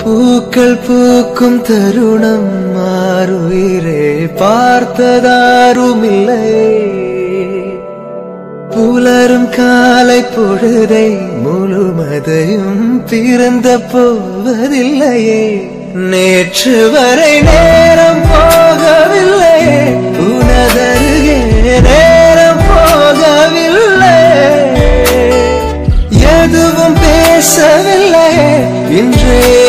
பூக்கள் பூக்கும் தருணம் மாறுயிரே பார்த்ததாருமில்லை. புலரும் காலை பொழுதை முழுமதையும் பிறந்த போவதில்லையே. நேற்று வரை நேரம் போகவில்லையே, உனதருகே நேரம் போகவில்லை. எதுவும் பேசவில்லையே, இன்றே